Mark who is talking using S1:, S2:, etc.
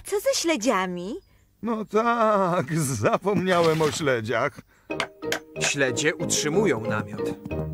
S1: co ze śledziami?
S2: No tak, zapomniałem o śledziach.
S3: Śledzie utrzymują namiot.